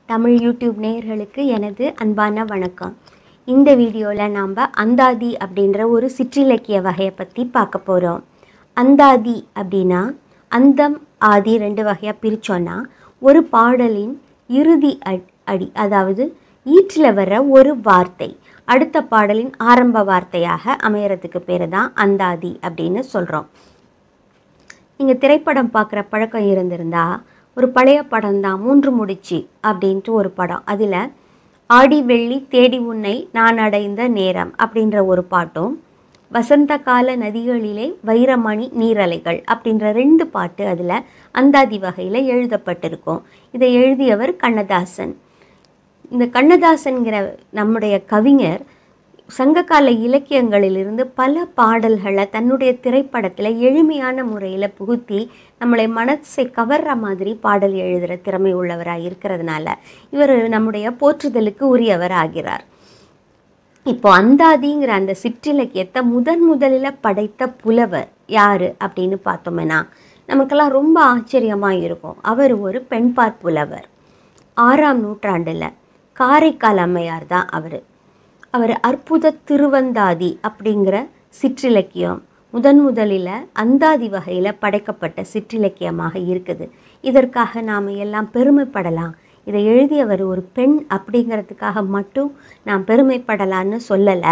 Tamil YouTube நேயர்களுக்கு எனது அன்பான வணக்கம். இந்த வீடியோவில் நாம் அந்தாதி அப்படின்ற ஒரு சிற்றிலக்கிய வகையை பற்றி பார்க்க போகிறோம். அந்தாதி அப்படின்னா அந்தம் ஆதி ரெண்டு வகையாக பிரித்தோன்னா ஒரு பாடலின் இறுதி அடி, அதாவது ஈற்றில் வர ஒரு வார்த்தை அடுத்த பாடலின் ஆரம்ப வார்த்தையாக அமையறதுக்கு பேர் தான் அந்தாதி அப்படின்னு சொல்கிறோம். நீங்கள் திரைப்படம் பார்க்குற பழக்கம் இருந்திருந்தா ஒரு பழைய படம் தான் மூன்று முடிச்சு அப்படின்ட்டு ஒரு படம். அதில் ஆடி வெள்ளி தேடி உன்னை நான் அடைந்த நேரம் அப்படின்ற ஒரு பாட்டும், வசந்த கால நதிகளிலே வைரமணி நீரலைகள் அப்படின்ற ரெண்டு பாட்டு அதில் அந்தாதி வகையில் எழுதப்பட்டிருக்கும். இதை எழுதியவர் கண்ணதாசன். இந்த கண்ணதாசன்கிற நம்முடைய கவிஞர் சங்ககால இலக்கியங்களிலிருந்து பல பாடல்களை தன்னுடைய திரைப்படத்தில் எளிமையான முறையில் புகுத்தி நம்மளை மனசை கவர்ற மாதிரி பாடல் எழுதுகிற திறமை உள்ளவராக இருக்கிறதுனால இவர் நம்முடைய போற்றுதலுக்கு உரியவர் ஆகிறார். இப்போ அந்தாதிங்கிற அந்த சிற்றிலக்கியத்தை முதலில் படைத்த புலவர் யார் அப்படின்னு பார்த்தோம்னா நமக்கெல்லாம் ரொம்ப ஆச்சரியமாக இருக்கும். அவர் ஒரு பெண்பாற் புலவர். 6ஆம் நூற்றாண்டில் காரைக்கால் அம்மையார் தான் அவர் அற்புத திருவந்தாதி அப்படிங்கிற சிற்றிலக்கியம் முதலில் அந்தாதி வகையில் படைக்கப்பட்ட சிற்றிலக்கியமாக இருக்குது. இதற்காக நாம் எல்லாம் பெருமைப்படலாம். இதை எழுதியவர் ஒரு பெண் அப்படிங்கிறதுக்காக மட்டும் நாம் பெருமைப்படலான்னு சொல்லலை.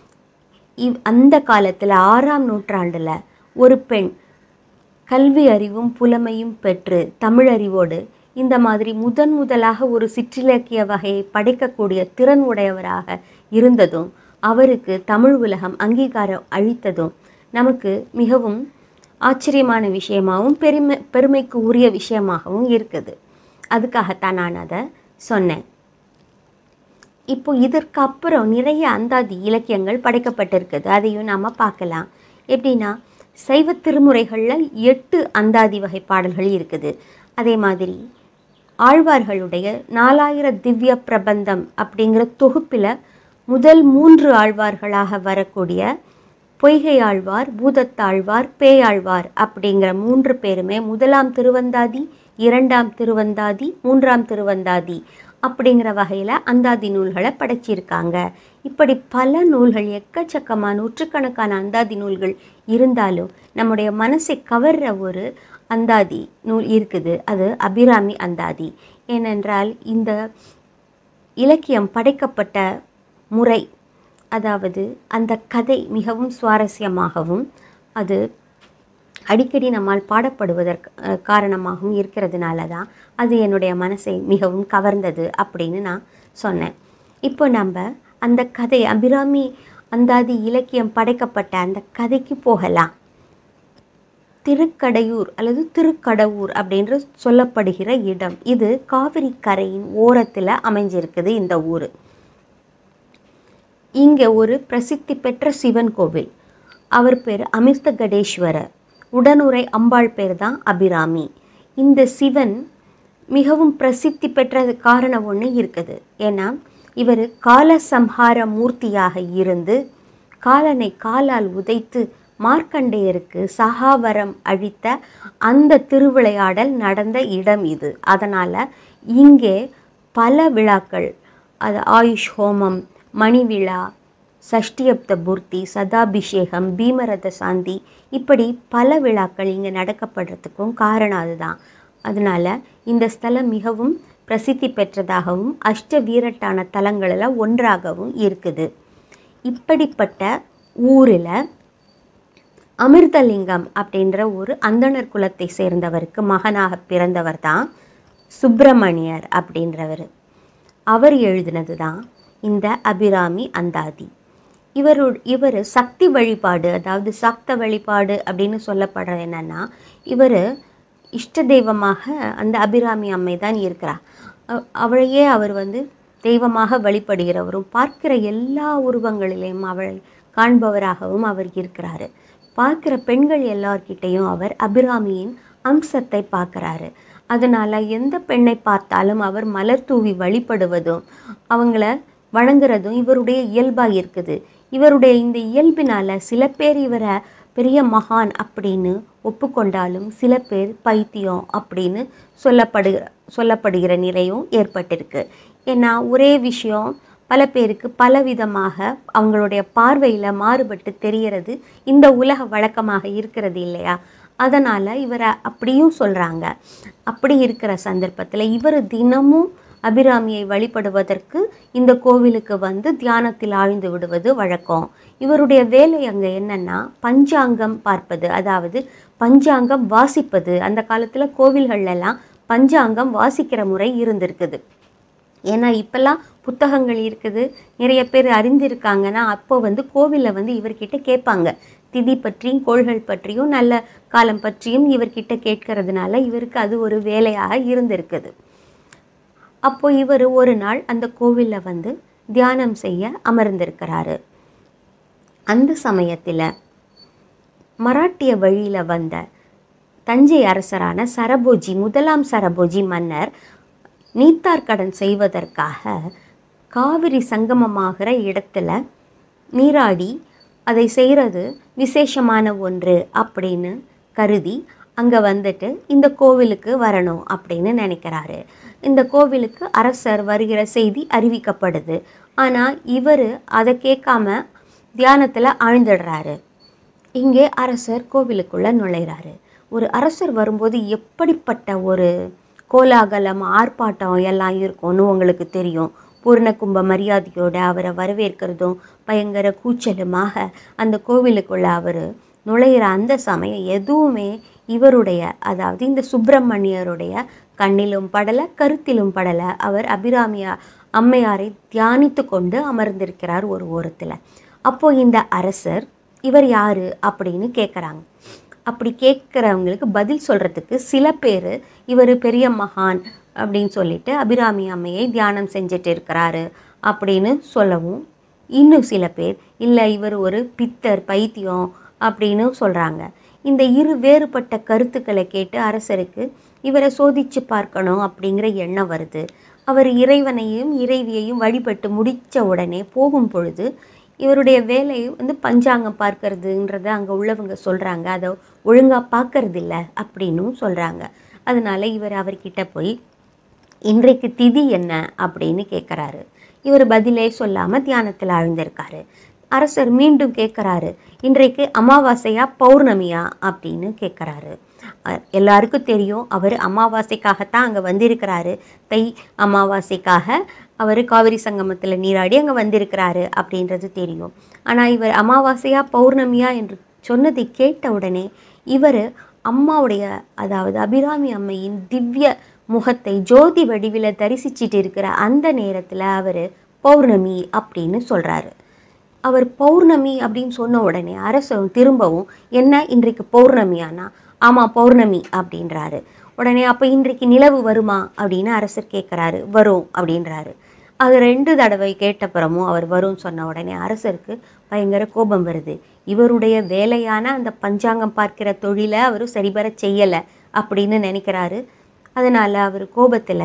அந்த காலத்தில் 6ஆம் நூற்றாண்டில் ஒரு பெண் கல்வி அறிவும் புலமையும் பெற்று தமிழறிவோடு இந்த மாதிரி முதலாக ஒரு சிற்றிலக்கிய வகையை படைக்கக்கூடிய திறன் உடையவராக இருந்ததும் அவருக்கு தமிழ் உலகம் அங்கீகாரம் அளித்ததும் நமக்கு மிகவும் ஆச்சரியமான விஷயமாகவும் பெருமைக்கு உரிய விஷயமாகவும் இருக்குது. அதுக்காகத்தான் நான் அதை சொன்னேன். இப்போ இதற்கு அப்புறம் நிறைய அந்தாதி இலக்கியங்கள் படைக்கப்பட்டிருக்குது. அதையும் நாம் பார்க்கலாம். எப்படின்னா சைவ திருமுறைகளில் 8 அந்தாதி வகை பாடல்கள் இருக்குது. அதே மாதிரி ஆழ்வார்களுடைய 4000 திவ்ய பிரபந்தம் அப்படிங்கிற தொகுப்பில் முதல் 3 ஆழ்வார்களாக வரக்கூடிய பொய்கை ஆழ்வார், பூதத்தாழ்வார், பேயாழ்வார் அப்படிங்கிற 3 பேருமே 1ஆம் திருவந்தாதி, 2ஆம் திருவந்தாதி, 3ஆம் திருவந்தாதி அப்படிங்கிற வகையில் அந்தாதி நூல்களை படைச்சிருக்காங்க. இப்படி பல நூல்கள், எக்கச்சக்கமான நூற்றுக்கணக்கான அந்தாதி நூல்கள் இருந்தாலும் நம்முடைய மனசை கவர்ற ஒரு அந்தாதி நூல் இருக்குது. அது அபிராமி அந்தாதி. ஏனென்றால் இந்த இலக்கியம் படைக்கப்பட்ட முறை, அதாவது அந்த கதை மிகவும் சுவாரஸ்யமாகவும் அது அடிக்கடி நம்மால் பாடப்படுவதற்கு காரணமாகவும் இருக்கிறதுனால தான் அது என்னுடைய மனசை மிகவும் கவர்ந்தது அப்படின்னு நான் சொன்னேன். இப்போ நம்ம அந்த கதை, அபிராமி அந்தாதி இலக்கியம் படைக்கப்பட்ட அந்த கதைக்கு போகலாம். திருக்கடையூர் அல்லது திருக்கடவூர் அப்படின்று சொல்லப்படுகிற இடம் இது காவிரி கரையின் ஓரத்தில் அமைஞ்சிருக்குது. இந்த ஊர் இங்கே ஒரு பிரசித்தி பெற்ற சிவன் கோவில். அவர் பேர் அமிர்தகடேஸ்வரர். உடனுரை அம்பாள் பேர் தான் அபிராமி. இந்த சிவன் மிகவும் பிரசித்தி பெற்ற காரணம் ஒன்று இருக்குது. ஏன்னா இவர் காலசம்ஹார மூர்த்தியாக இருந்து காலனை காலால் உதைத்து மார்க்கண்டேயருக்கு சகாவரம் அழித்த அந்த திருவிளையாடல் நடந்த இடம் இது. அதனால் இங்கே பல விழாக்கள், அது ஆயுஷ் ஹோமம், மணி விழா, சஷ்டியப்த பூர்த்தி, சதாபிஷேகம், பீமரத சாந்தி, இப்படி பல விழாக்கள் இங்கே நடக்கப்படுறதுக்கும் காரணம் அதுதான். அதனால் இந்த ஸ்தலம் மிகவும் பிரசித்தி பெற்றதாகவும் அஷ்ட வீரட்டான தலங்களில் ஒன்றாகவும் இருக்குது. இப்படிப்பட்ட ஊரில் அமிர்தலிங்கம் அப்படின்ற ஒரு அந்தணர் குலத்தை சேர்ந்தவருக்கு மகனாக பிறந்தவர் தான் சுப்பிரமணியர் அப்படின்றவர். அவர் எழுதினது தான் இந்த அபிராமி அந்தாதி. இவர் சக்தி வழிபாடு, அதாவது சக்த வழிபாடு அப்படின்னு சொல்லப்படுறது என்னென்னா, இவர் இஷ்ட தெய்வமாக அந்த அபிராமி அம்மை தான் இருக்கிறார். அவளையே அவர் தெய்வமாக வழிபடுகிறவரும், பார்க்கிற எல்லா உருவங்களிலையும் அவளை காண்பவராகவும் அவர் இருக்கிறாரு. பார்க்குற பெண்கள் எல்லார்கிட்டையும் அவர் அபிராமியின் அம்சத்தை பார்க்குறாரு. அதனால் எந்த பெண்ணை பார்த்தாலும் அவர் மலர் தூவி வழிபடுவதும் அவங்கள வணங்குறதும் இவருடைய இயல்பாக இருக்குது. இவருடைய இந்த இயல்பினால் சில பேர் இவரை பெரிய மகான் அப்படின்னு ஒப்புக்கொண்டாலும் சில பேர் பைத்தியம் அப்படின்னு சொல்லப்படுகிற நிலையும் ஏற்பட்டிருக்கு. ஏன்னா ஒரே விஷயம் பல பேருக்கு பலவிதமாக அவங்களுடைய பார்வையில் மாறுபட்டு தெரிகிறது இந்த உலக வழக்கமாக இருக்கிறது இல்லையா? அதனால் இவரை அப்படியும் சொல்கிறாங்க. அப்படி இருக்கிற சந்தர்ப்பத்தில் இவர் தினமும் அபிராமியை வழிபடுவதற்கு இந்த கோவிலுக்கு வந்து தியானத்தில் ஆழ்ந்து விடுவது வழக்கம். இவருடைய வேலை அங்கே என்னென்னா பஞ்சாங்கம் பார்ப்பது, அதாவது பஞ்சாங்கம் வாசிப்பது. அந்த காலத்தில் கோவில்கள்லாம் பஞ்சாங்கம் வாசிக்கிற முறை இருந்திருக்குது. ஏன்னா இப்போல்லாம் புத்தகங்கள் இருக்குது, நிறைய பேர் அறிந்திருக்காங்கன்னா அப்போ வந்து கோவிலில் வந்து இவர்கிட்ட கேட்பாங்க. திதி பற்றியும் கோள்கள் பற்றியும் நல்ல காலம் பற்றியும் இவர்கிட்ட கேட்கறதுனால இவருக்கு அது ஒரு வேலையாக இருந்திருக்குது. அப்போ இவர் ஒரு நாள் அந்த கோவிலில் வந்து தியானம் செய்ய அமர்ந்திருக்கிறாரு. அந்த சமயத்தில் மராட்டிய வழியில் வந்த தஞ்சை அரசரான சரபோஜி, முதலாம் சரபோஜி மன்னர் நீத்தார்கடன் செய்வதற்காக காவிரி சங்கமமாகிற இடத்துல நீராடி அதை செய்கிறது விசேஷமான ஒன்று அப்படின்னு கருதி அங்கே வந்துட்டு இந்த கோவிலுக்கு வரணும் அப்படின்னு நினைக்கிறாரு. இந்த கோவிலுக்கு அரசர் வருகிற செய்தி அறிவிக்கப்படுது. ஆனால் இவர் அதை கேட்காம தியானத்தில் ஆழ்ந்துடுறாரு. இங்கே அரசர் கோவிலுக்குள்ளே நுழைகிறாரு. ஒரு அரசர் வரும்போது எப்படிப்பட்ட ஒரு கோலாகலம் ஆர்ப்பாட்டம் எல்லாம் இருக்கும்னு உங்களுக்கு தெரியும். பூர்ண கும்ப மரியாதையோடு அவரை வரவேற்கிறதும் பயங்கர கூச்சலுமாக அந்த கோவிலுக்குள்ளே அவர் நுழையிற அந்த சமயம் எதுவுமே இவருடைய, அதாவது இந்த சுப்பிரமணியருடைய கண்ணிலும் படலை கருத்திலும் படலை. அவர் அபிராமி அம்மையாரை தியானித்து கொண்டு அமர்ந்திருக்கிறார் ஒரு ஓரத்தில். அப்போது இந்த அரசர் இவர் யார் அப்படின்னு கேட்குறாங்க. அப்படி கேட்குறவங்களுக்கு பதில் சொல்கிறதுக்கு சில பேர் இவர் பெரிய மகான் அப்படின்னு சொல்லிட்டு அபிராமி அம்மையை தியானம் செஞ்சுட்டு இருக்கிறாரு அப்படின்னு சொல்லவும், இன்னும் சில பேர் இல்லை இவர் ஒரு பித்தர் பைத்தியம் அப்படின்னு சொல்கிறாங்க. இந்த இரு வேறுபட்ட கருத்துக்களை கேட்டு அரசருக்கு இவரை சோதித்து பார்க்கணும் அப்படிங்கிற எண்ணம் வருது. அவர் இறைவனையும் இறைவியையும் வழிபட்டு முடித்த உடனே போகும் பொழுது இவருடைய வேலை வந்து பஞ்சாங்கம் பார்க்கறதுன்றதை அங்கே உள்ளவங்க சொல்கிறாங்க. அதை ஒழுங்காக பார்க்கறது இல்லை அப்படின்னும் சொல்கிறாங்க. அதனால் இவர் அவர்கிட்ட போய் இன்றைக்கு திதி என்ன அப்படின்னு கேட்குறாரு. இவர் பதிலே சொல்லாமல் தியானத்தில் ஆழ்ந்திருக்காரு. அரசர் மீண்டும் கேட்குறாரு, இன்றைக்கு அமாவாசையா பௌர்ணமியா அப்படின்னு கேட்குறாரு. எல்லாருக்கும் தெரியும் அவர் அமாவாசைக்காகத்தான் அங்கே வந்திருக்கிறாரு. தை அமாவாசைக்காக அவர் காவிரி சங்கமத்தில் நீராடி அங்கே வந்திருக்கிறாரு அப்படின்றது தெரியும். ஆனால் இவர் அமாவாசையா பௌர்ணமியா என்று சொன்னதை கேட்ட உடனே இவர் அம்மாவுடைய, அதாவது அபிராமி அம்மையின் திவ்ய முகத்தை ஜோதி வடிவில் தரிசிச்சிட்டு இருக்கிற அந்த நேரத்தில் அவர் பௌர்ணமி அப்படின்னு சொல்கிறாரு. அவர் பௌர்ணமி அப்படின்னு சொன்ன உடனே அரசரும் திரும்பவும் என்ன இன்றைக்கு பௌர்ணமியானா, ஆமாம் பௌர்ணமி அப்படின்றாரு. உடனே அப்போ இன்றைக்கு நிலவு வருமா அப்படின்னு அரசர் கேட்குறாரு. வரும் அப்படின்றாரு. அது 2 தடவை கேட்டப்புறமும் அவர் வரும்னு சொன்ன உடனே அரசருக்கு பயங்கர கோபம் வருது. இவருடைய வேலையான அந்த பஞ்சாங்கம் பார்க்கிற தொழிலை அவர் சரிபர செய்யலை அப்படின்னு நினைக்கிறாரு. அதனால் அவர் கோபத்தில்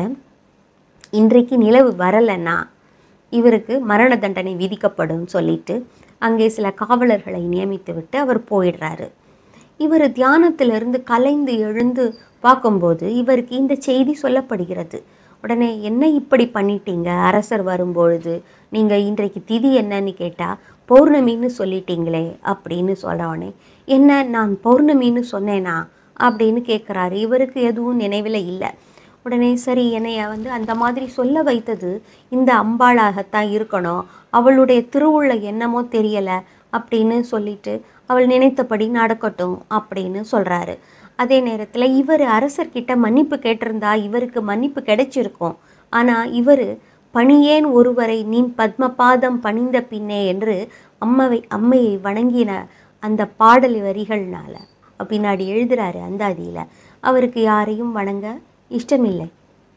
இன்றைக்கு நிலவு வரலைன்னா இவருக்கு மரண தண்டனை விதிக்கப்படும் சொல்லிட்டு அங்கே சில காவலர்களை நியமித்து விட்டு அவர் போயிடுறாரு. இவர் தியானத்திலிருந்து கலைந்து எழுந்து பார்க்கும்போது இவருக்கு இந்த செய்தி சொல்லப்படுகிறது. உடனே என்ன இப்படி பண்ணிட்டீங்க, அரசர் வரும்பொழுது நீங்கள் இன்றைக்கு திதி என்னன்னு கேட்டால் பௌர்ணமின்னு சொல்லிட்டீங்களே அப்படின்னு சொல்ல உடனே, என்ன நான் பௌர்ணமின்னு சொன்னேனா அப்படின்னு கேட்குறாரு. இவருக்கு எதுவும் நினைவில் இல்லை. உடனே சரி, என்னைய வந்து அந்த மாதிரி சொல்ல வைத்தது இந்த அம்பாளாகத்தான் இருக்கணும், அவளுடைய திருவுள்ள என்னமோ தெரியலை அப்படின்னு சொல்லிட்டு அவள் நினைத்தபடி நடக்கட்டும் அப்படின்னு சொல்கிறாரு. அதே நேரத்தில் இவர் அரசர்கிட்ட மன்னிப்பு கேட்டிருந்தா இவருக்கு மன்னிப்பு கிடைச்சிருக்கும். ஆனால் இவர் பணியேன் ஒருவரை நீ பத்மபாதம் பணிந்த பின்னே என்று அம்மையை வணங்கின அந்த பாடல் வரிகள்னால பின்னாடி எழுதுகிறாரு அந்தாதியில். அவருக்கு யாரையும் வணங்க இஷ்டமில்லை.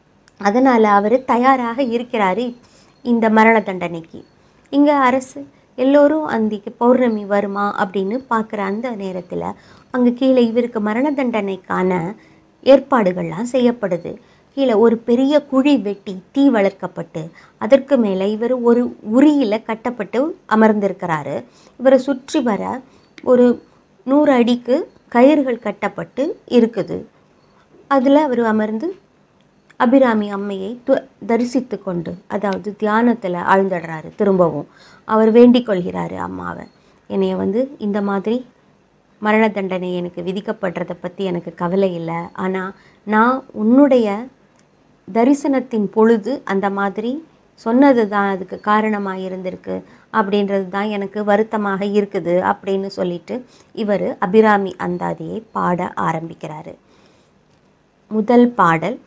அதனால் அவர் தயாராக இருக்கிறாரு இந்த மரண தண்டனைக்கு. இங்கே அரசு எல்லோரும் அன்றைக்கு பௌர்ணமி வருமா அப்படின்னு பார்க்குற அந்த நேரத்தில் அங்கே கீழே இவருக்கு மரண தண்டனைக்கான ஏற்பாடுகள்லாம் செய்யப்படுது. கீழே ஒரு பெரிய குழி வெட்டி தீ வளர்க்கப்பட்டு அதற்கு மேலே இவர் ஒரு உரியில் கட்டப்பட்டு அமர்ந்திருக்கிறாரு. இவரை சுற்றி வர ஒரு 100 அடிக்கு கயிறுகள் கட்டப்பட்டு இருக்குது. அதில் அவர் அமர்ந்து அபிராமி அம்மையை தரிசித்து கொண்டு, அதாவது தியானத்தில் ஆழ்ந்துடுறாரு. திரும்பவும் அவர் வேண்டிக் கொள்கிறாரு, அம்மாவை என்னைய இந்த மாதிரி மரண தண்டனை எனக்கு விதிக்கப்படுறதை பற்றி எனக்கு கவலை இல்லை, ஆனால் நான் உன்னுடைய தரிசனத்தின் பொழுது அந்த மாதிரி சொன்னது தான் அதுக்கு காரணமாக இருந்திருக்கு அப்படின்றது தான் எனக்கு வருத்தமாக இருக்குது அப்படின்னு சொல்லிட்டு இவர் அபிராமி அந்தாதியை பாட ஆரம்பிக்கிறாரு. முதல் பாடல்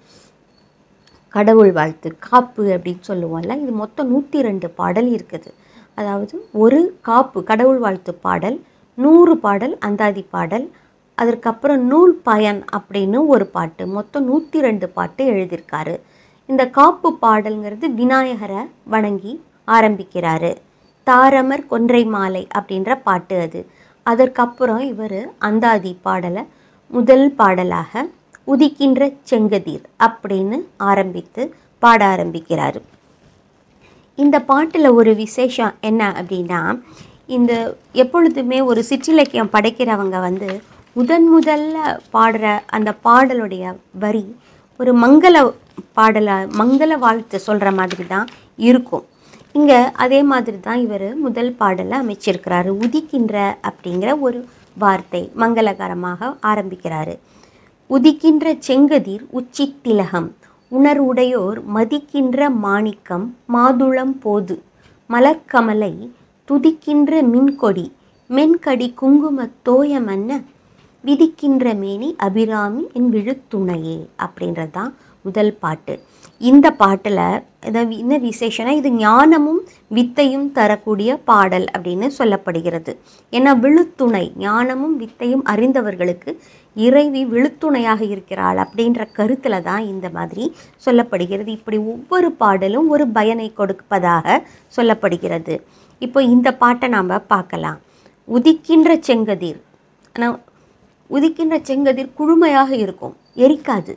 கடவுள் வாழ்த்து, காப்பு அப்படின்னு சொல்லுவோம்ல. இது மொத்தம் 102 பாடல் இருக்குது. அதாவது ஒரு காப்பு கடவுள் வாழ்த்து பாடல், 100 பாடல் அந்தாதி பாடல், அதற்கப்புறம் நூல் பயன் அப்படின்னு ஒரு பாட்டு, மொத்தம் 102 பாட்டு எழுதியிருக்காரு. இந்த காப்பு பாடல்ங்கிறது விநாயகரை வணங்கி ஆரம்பிக்கிறாரு. தாரமர் கொன்றை மாலை அப்படின்ற பாட்டு அது. அதற்கப்புறம் இவர் அந்தாதி பாடலை முதல் பாடலாக உதிக்கின்ற செங்கதிர் அப்படின்னு ஆரம்பித்து பாட ஆரம்பிக்கிறாரு. இந்த பாட்டில் ஒரு விசேஷம் என்ன அப்படின்னா, இந்த எப்பொழுதுமே ஒரு சிற்றிலக்கியம் படைக்கிறவங்க முதல்ல பாடுற அந்த பாடலுடைய வரி ஒரு மங்கள வாழ்த்து சொல்கிற மாதிரி தான் இருக்கும். இங்கே அதே மாதிரி தான் இவர் முதல் பாடலை அமைச்சிருக்கிறாரு. உதிக்கின்ற அப்படிங்கிற ஒரு வார்த்தை மங்களகரமாக ஆரம்பிக்கிறாரு. உதிக்கின்ற செங்கதிர் உச்சி திலகம் உணர்வுடையோர் மதிக்கின்ற மாணிக்கம் மாதுளம் போது மலர்கமலை துதிக்கின்ற மின்கொடி மென்கடி குங்கும தோயமன்ன விதிக்கின்ற மேனி அபிராமி என் விழுத்துணையே அப்படின்றது தான் முதல் பாட்டு. இந்த பாட்டில் என்ன விசேஷனா, இது ஞானமும் வித்தையும் தரக்கூடிய பாடல் அப்படின்னு சொல்லப்படுகிறது. ஏன்னா விழுத்துணை, ஞானமும் வித்தையும் அறிந்தவர்களுக்கு இறைவி விழுத்துணையாக இருக்கிறாள் அப்படின்ற கருத்தில் தான் இந்த மாதிரி சொல்லப்படுகிறது. இப்படி ஒவ்வொரு பாடலும் ஒரு பயனை கொடுப்பதாக சொல்லப்படுகிறது. இப்போ இந்த பாட்டை நாம் பார்க்கலாம். உதிக்கின்ற செங்கதிர், ஆனால் உதிக்கின்ற செங்கதிர் குழுமையாக இருக்கும், எரிக்காது.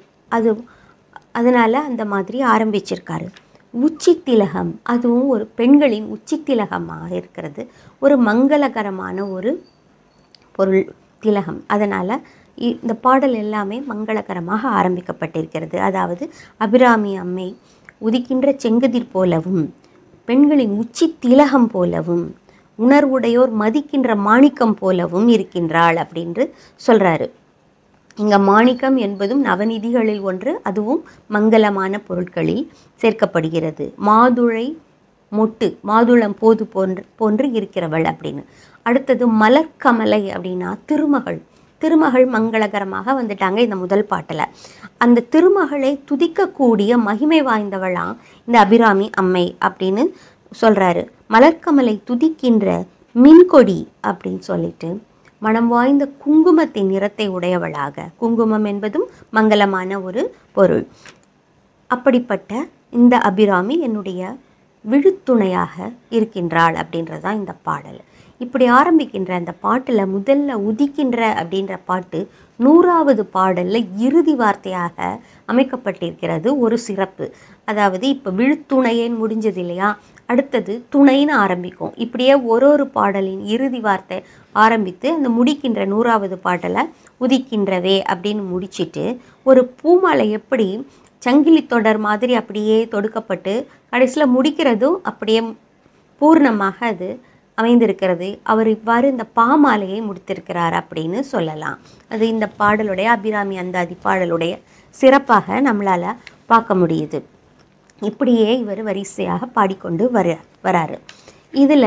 அதனால் அந்த மாதிரி ஆரம்பிச்சிருக்காரு. உச்சி திலகம், அதுவும் ஒரு பெண்களின் உச்சி திலகமாக இருக்கிறது, ஒரு மங்களகரமான ஒரு பொருள் திலகம். அதனால் இந்த பாடல் எல்லாமே மங்களகரமாக ஆரம்பிக்கப்பட்டிருக்கிறது. அதாவது அபிராமி அம்மை உதிக்கின்ற செங்கதிர் போலவும் பெண்களின் உச்சி திலகம் போலவும் உணர்வுடையோர் மதிக்கின்ற மாணிக்கம் போலவும் இருக்கின்றாள் அப்படின்று சொல்கிறாரு. இங்கே மாணிக்கம் என்பதும் நவநிதிகளில் ஒன்று, அதுவும் மங்களமான பொருட்களில் சேர்க்கப்படுகிறது. மாதுளை மொட்டு, மாதுளம் போது போன்று இருக்கிறவள் அப்படின்னு. அடுத்தது மலர்கமலை அப்படின்னா திருமகள் மங்களகரமாக வந்துட்டாங்க இந்த முதல் பாட்டில். அந்த திருமகளை துதிக்கக்கூடிய மகிமை வாய்ந்தவளாம் இந்த அபிராமி அம்மை அப்படின்னு சொல்கிறாரு. மலர்கமலை துதிக்கின்ற மின்கொடி அப்படின்னு சொல்லிட்டு மனம் வாய்ந்த குங்குமத்தின் நிறத்தை உடையவளாக, குங்குமம் என்பதும் மங்களமான ஒரு பொருள். அப்படிப்பட்ட இந்த அபிராமி என்னுடைய விழுத்துணையாக இருக்கின்றாள் அப்படின்றதான் இந்த பாடல். இப்படி ஆரம்பிக்கின்ற அந்த பாட்டில் முதல்ல உதிக்கின்ற அப்படின்ற பாட்டு 100வது பாடலில் இறுதி வார்த்தையாக அமைக்கப்பட்டிருக்கிறது. ஒரு சிறப்பு, அதாவது இப்போ விழுத்துணையேன்னு முடிஞ்சது இல்லையா, அடுத்தது துணைன்னு ஆரம்பிக்கும். இப்படியே ஒரு பாடலின் இறுதி வார்த்தை ஆரம்பித்து அந்த முடிக்கின்ற 100வது பாடலை உதிக்கின்றவே அப்படின்னு முடிச்சுட்டு ஒரு பூமாலை எப்படி சங்கிலி தொடர் மாதிரி அப்படியே தொடுக்கப்பட்டு கடைசியில் முடிக்கிறதும் அப்படியே பூர்ணமாக அது அமைந்திருக்கிறது. அவர் இவ்வாறு இந்த பாமாலையை முடித்திருக்கிறார் அப்படின்னு சொல்லலாம். அது இந்த பாடலுடைய அபிராமி அந்தாதி பாடலுடைய சிறப்பாக நம்மளால் பார்க்க முடியுது. இப்படியே இவர் வரிசையாக பாடிக்கொண்டு வராரு. இதில்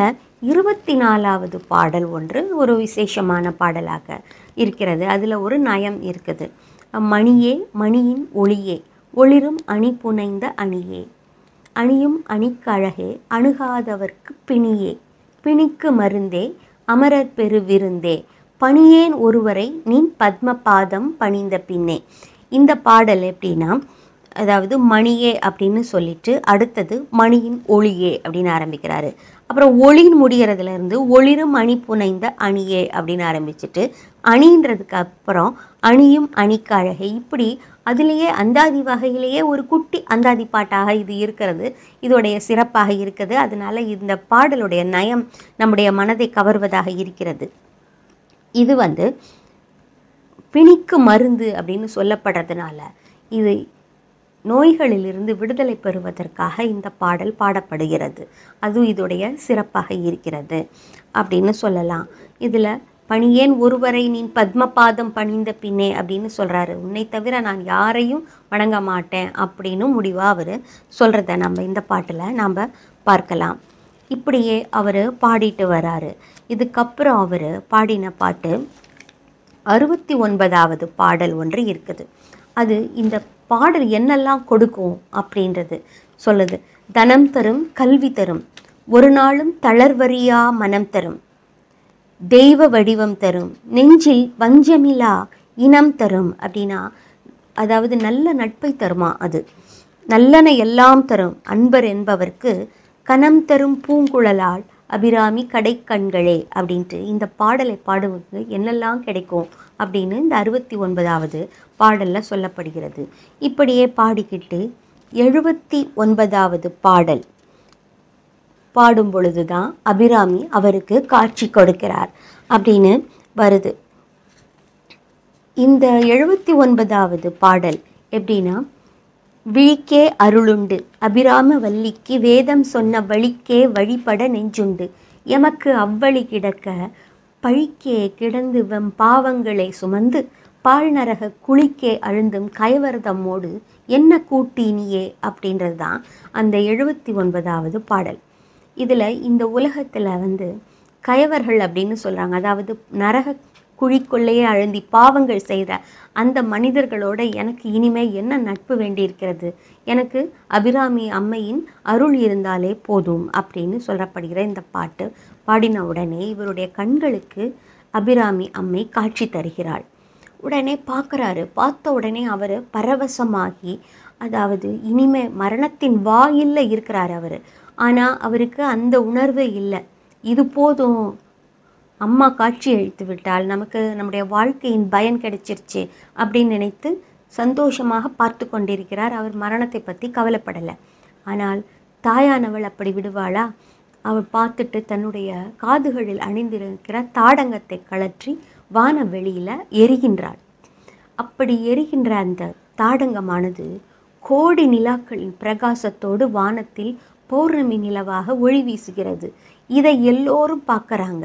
24வது பாடல் ஒன்று ஒரு விசேஷமான பாடலாக இருக்கிறது. அதில் ஒரு நயம் இருக்குது. மணியே மணியின் ஒளியே ஒளிரும் அணி புனைந்த அணியே அணியும் அணிக்கழகே அணுகாதவர்க்கு பிணியே பிணிக்கு மருந்தே அமரர் பெரு விருந்தே பணியேன் ஒருவரை நின் பத்ம பாதம் பணிந்த பின்னே. இந்த பாடல் எப்படின்னா, அதாவது மணியே அப்படின்னு சொல்லிட்டு அடுத்தது மணியின் ஒளியே அப்படின்னு ஆரம்பிக்கிறாரு. அப்புறம் ஒளியின் முடிகிறதுலேருந்து ஒளிரும் அணி புனைந்த அணியே அப்படின்னு ஆரம்பிச்சுட்டு அணின்றதுக்கு அப்புறம் அணியும் அணிக்கு அழகே. இப்படி அதுலேயே அந்தாதி வகையிலேயே ஒரு குட்டி அந்தாதி பாட்டாக இது இருக்கிறது. இதோடைய சிறப்பாக இருக்குது. அதனால் இந்த பாடலுடைய நயம் நம்முடைய மனதை கவர்வதாக இருக்கிறது. இது வந்து பிணிக்கு மருந்து அப்படின்னு சொல்லப்படுறதுனால இது நோய்களிலிருந்து விடுதலை பெறுவதற்காக இந்த பாடல் பாடப்படுகிறது. அதுவும் இதோடைய சிறப்பாக இருக்கிறது அப்படின்னு சொல்லலாம். இதில் பணியேன் ஒருவரை நீ பத்மபாதம் பணிந்த பின்னே அப்படின்னு சொல்கிறாரு. உன்னை தவிர நான் யாரையும் வணங்க மாட்டேன் அப்படின்னு முடிவாக அவர் சொல்கிறத நம்ம இந்த பாட்டில் நாம் பார்க்கலாம். இப்படியே அவர் பாடிட்டு வராரு. இதுக்கப்புறம் அவர் பாடின பாட்டு 69வது பாடல் ஒன்று இருக்குது. அது இந்த பாடல் என்னெல்லாம் கொடுக்கும் அப்படின்றது சொல்லுது. தனம் தரும், கல்வி தரும், ஒரு நாளும் தளர்வறியா மனம் தரும், தெய்வ வடிவம் தரும், நெஞ்சில் வஞ்சமிலா இனம் தரும் அப்படின்னா, அதாவது நல்ல நட்பை தருமா, அது நல்லன எல்லாம் தரும், அன்பர் என்பவர்க்கு கனம் தரும் பூங்குழலால் அபிராமி கடைக்கண்களே அப்படின்ட்டு இந்த பாடலை பாடுவது என்னெல்லாம் கிடைக்கும் அப்படின்னு இந்த 69வது பாடலில் சொல்லப்படுகிறது. இப்படியே பாடிக்கிட்டு 79வது பாடல் பாடும் பொழுது தான் அபிராமி அவருக்கு காட்சி கொடுக்கிறார் அப்படின்னு வருது. இந்த 79வது பாடல் எப்படின்னா, விழிக்கே அருளுண்டு அபிராம வல்லிக்கு வேதம் சொன்ன வழிக்கே வழிபட நெஞ்சுண்டு எமக்கு அவ்வழி கிடக்க பழிக்கே கிடந்து வெம் பாவங்களை சுமந்து பாழ்நரக குளிக்கே அழுந்தும் கைவரதம்மோடு என்ன கூட்டினியே அப்படின்றது தான் அந்த 79வது பாடல். இதில் இந்த உலகத்தில் வந்து கயவர்கள் அப்படின்னு சொல்கிறாங்க. அதாவது நரக குழிக்குள்ளேயே அழுந்தி பாவங்கள் செய்கிற அந்த மனிதர்களோட எனக்கு இனிமே என்ன நட்பு வேண்டியிருக்கிறது, எனக்கு அபிராமி அம்மையின் அருள் இருந்தாலே போதும் அப்படின்னு சொல்லப்படுகிற இந்த பாட்டு பாடின உடனே இவருடைய கண்களுக்கு அபிராமி அம்மை காட்சி தருகிறாள். உடனே பார்க்குறாரு. பார்த்த உடனே அவர் பரவசமாகி, அதாவது இனிமே மரணத்தின் வாயில்ல இருக்கிறார் அவர். ஆனால் அவருக்கு அந்த உணர்வு இல்லை. இது போதும், அம்மா காட்சி அளித்து விட்டால் நமக்கு நம்முடைய வாழ்க்கையின் பயன் கிடைச்சிருச்சு அப்படின்னு நினைத்து சந்தோஷமாக பார்த்து கொண்டிருக்கிறார். அவர் மரணத்தை பற்றி கவலைப்படலை. ஆனால் தாயானவள் அப்படி விடுவாளா? அவள் பார்த்துட்டு தன்னுடைய காதுகளில் அணிந்திருக்கிற தாடங்கத்தை கழற்றி வானவெளியில் எரிகின்றாள். அப்படி எரிகின்ற அந்த தாடங்கமானது கோடி நிலாக்களின் பிரகாசத்தோடு வானத்தில் பௌர்ணமி நிலவாக ஒளி வீசுகிறது. இதை எல்லோரும் பார்க்குறாங்க.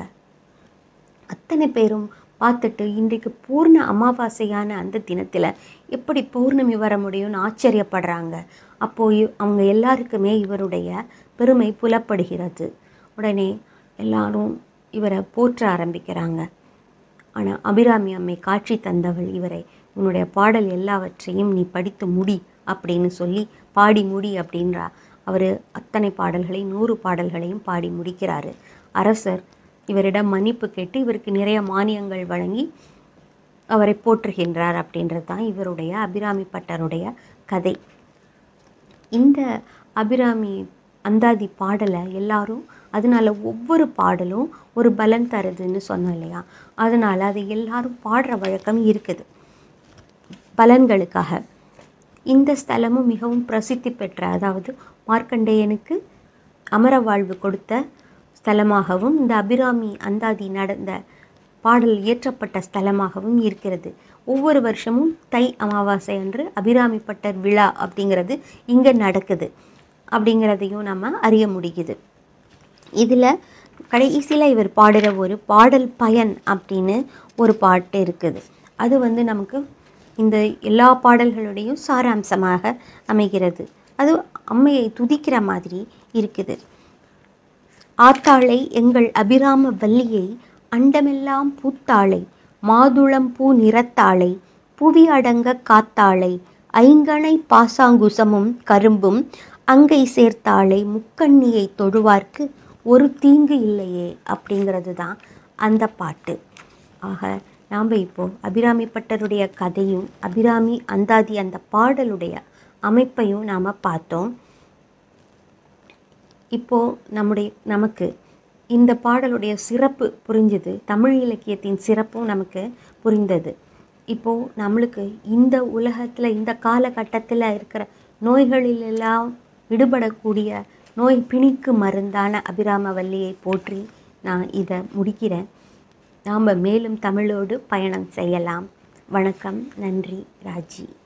அத்தனை பேரும் பார்த்துட்டு இன்றைக்கு பூர்ண அமாவாசையான அந்த தினத்தில் எப்படி பௌர்ணமி வர முடியும்னு ஆச்சரியப்படுறாங்க. அப்போது அவங்க எல்லாருக்குமே இவருடைய பெருமை புலப்படுகிறது. உடனே எல்லாரும் இவரை போற்ற ஆரம்பிக்கிறாங்க. ஆனால் அபிராமி அம்மை காட்சி தந்தவள் இவரை, உன்னுடைய பாடல் எல்லாவற்றையும் நீ படித்து முடி அப்படின்னு சொல்லி பாடி முடி அப்படின்றா. அவர் அத்தனை பாடல்களையும் 100 பாடல்களையும் பாடி முடிக்கிறாரு. அரசர் இவரிடம் மன்னிப்பு கேட்டு இவருக்கு நிறைய மானியங்கள் வழங்கி அவரை போற்றுகின்றார் அப்படின்றது தான் இவருடைய அபிராமி பட்டருடைய கதை. இந்த அபிராமி அந்தாதி பாடலை எல்லாரும், அதனால் ஒவ்வொரு பாடலும் ஒரு பலன் தருதுன்னு சொன்னோம் இல்லையா, அதனால் அது எல்லாரும் பாடுற வழக்கம் இருக்குது பலன்களுக்காக. இந்த ஸ்தலமும் மிகவும் பிரசித்தி பெற்ற, அதாவது மார்க்கண்டேயனுக்கு அமர வாழ்வு கொடுத்த ஸ்தலமாகவும் இந்த அபிராமி அந்தாதி நடந்த பாடல் இயற்றப்பட்ட ஸ்தலமாகவும் இருக்கிறது. ஒவ்வொரு வருஷமும் தை அமாவாசை அன்று அபிராமி பட்டர் விழா அப்படிங்கிறது இங்கே நடக்குது அப்படிங்கிறதையும் நம்ம அறிய முடியுது. இதில் கடைசியில் இவர் பாடுகிற ஒரு பாடல் பயன் அப்படின்னு ஒரு பாட்டு இருக்குது. அது வந்து நமக்கு இந்த எல்லா பாடல்களுடையும் சாராம்சமாக அமைகிறது. அது அம்மையை துதிக்கிற மாதிரி இருக்குது. ஆத்தாளை எங்கள் அபிராம வல்லியை அண்டமெல்லாம் பூத்தாளை மாதுளம் பூ நிறத்தாளை புவி அடங்க காத்தாளை ஐங்கணை பாசாங்குசமும் கரும்பும் அங்கை சேர்த்தாளை முக்கண்ணியை தொழுவார்க்கு ஒரு தீங்கு இல்லையே அப்படிங்கிறது தான் அந்த பாட்டு. ஆக நாம் இப்போது அபிராமி பட்டருடைய கதையும் அபிராமி அந்தாதி அந்த பாடலுடைய அமைப்பையும் நாம் பார்த்தோம். இப்போது நமக்கு இந்த பாடலுடைய சிறப்பு புரிஞ்சுது, தமிழ் இலக்கியத்தின் சிறப்பும் நமக்கு புரிந்தது. இப்போது நம்மளுக்கு இந்த உலகத்தில் இந்த காலகட்டத்தில் இருக்கிற நோய்களிலெல்லாம் விடுபடக்கூடிய நோய் பிணிக்கு மருந்தான அபிராம வல்லியை போற்றி நான் இதை முடிக்கிறேன். நாம் மேலும் தமிழோடு பயணம் செய்யலாம். வணக்கம், நன்றி, ராஜி.